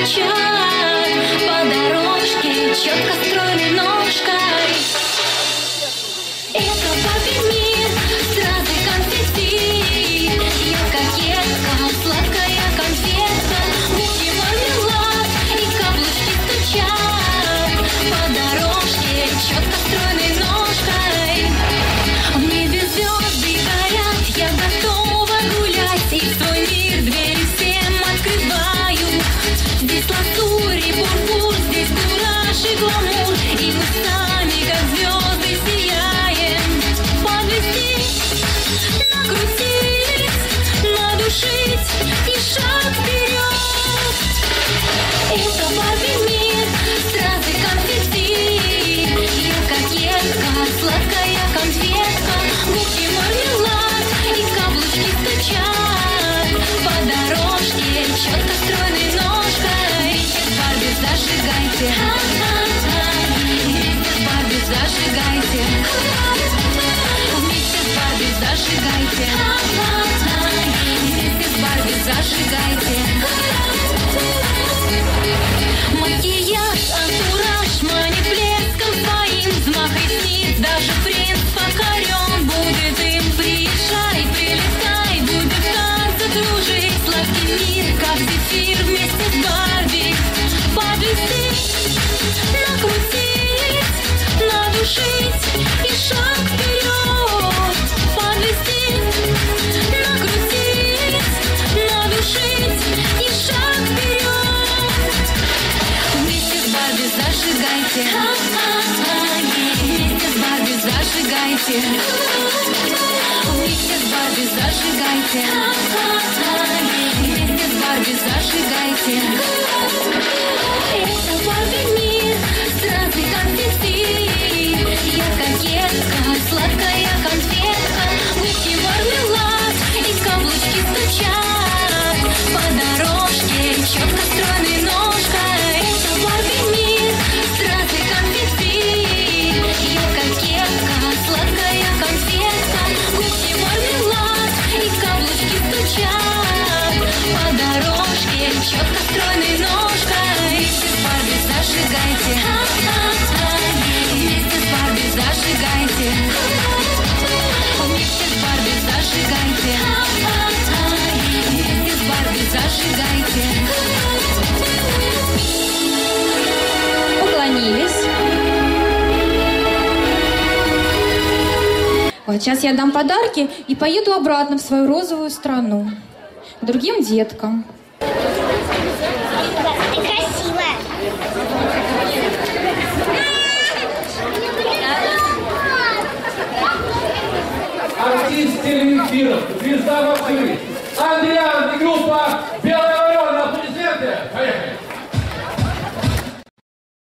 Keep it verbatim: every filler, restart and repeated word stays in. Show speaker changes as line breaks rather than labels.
стучат по дорожке четко стройной ножкой. Это Барби мир, стразы конфетти, я кокетка, сладкая конфетка, муки мармелад и каблучки стучат по дорожке четко стройной ножкой. В небе звезды горят, я готова гулять, и в свой мир двери всем открываю. Здесь лазурь и пурпур, здесь кураж и гламур, и мы сами, как звезды, сияем. Подвести, накрутить, надушить и шаг вперед. Это Барби мир, стразы конфетти, я кокетка, сладкая конфетка, губки мармелад и каблучки стучат по дорожке четко стройной ножкой. Барби, зажигайте, вместе с Барби зажигайте, вместе с Барби зажигайте, вместе с Барби зажигайте. Макияж, антураж, манит блеском своим, взмах ресниц, даже принц покорен будет им. Приезжай, прилетай, будем в танце кружить, сладкий мир, как зефир, вместе с Барби. Подвести, накрутить, надушить и шаг вперед. Подвести, накрутить, надушить и шаг вперед. Вместе с Барби зажигайте, вместе с Барби зажигайте, вместе с Барби зажигайте, вместе с Барби зажигайте. Это Барби мир, стразы конфетти, я кокетка, сладкая конфетка, губки мармелад и каблучки стучат по дорожке четко стройной ножкой. Это Барби мир, стразы конфетти, я кокетка, сладкая конфетка, губки мармелад и каблучки стучат по дорожке четко стройной ножкой. Вместе с Барби зажигайте, вместе с Барби зажигайте, вместе с Барби зажигайте, вместе с Барби зажигайте.
Поклонились. Вот сейчас я дам подарки и поеду обратно в свою розовую страну к другим деткам.
Ты красивая.
Артист телеэфиров, звезда Москвы, Андриан и группа «Белая